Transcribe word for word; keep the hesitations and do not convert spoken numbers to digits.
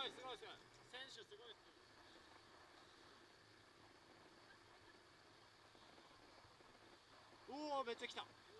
ごいすごいすごい。選手すごいっす。おおめっちゃ来た。